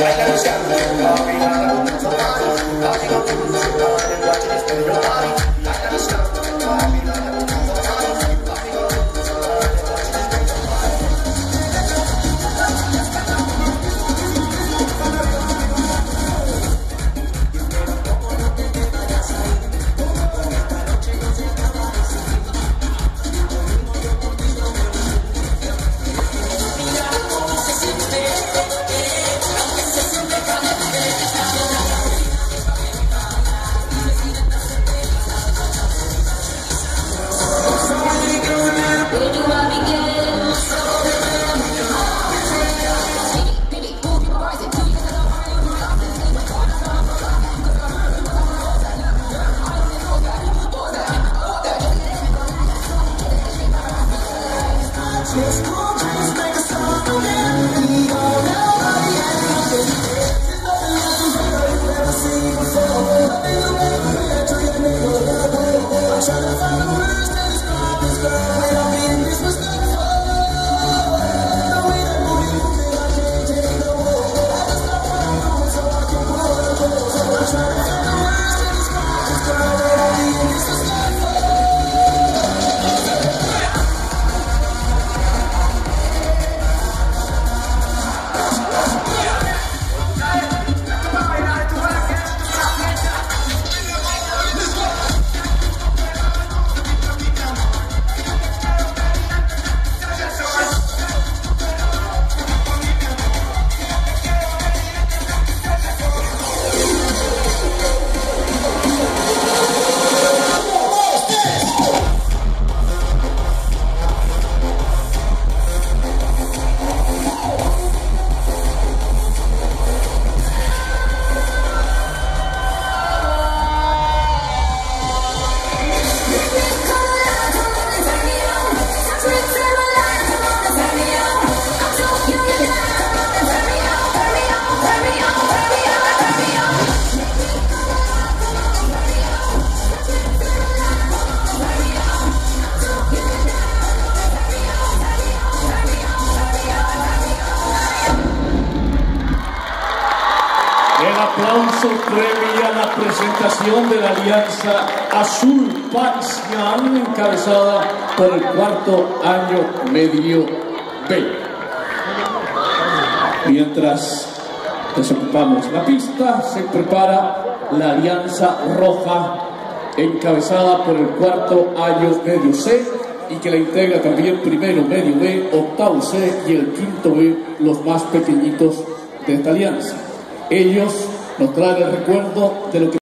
El aplauso premia la presentación de la Alianza Azul Parcial, encabezada por el cuarto año medio B. Mientras desocupamos la pista, se prepara la Alianza Roja, encabezada por el cuarto año medio C, y que la integra también primero medio B, octavo C y el quinto B, los más pequeñitos de esta alianza. Ellos nos traen el recuerdo de lo que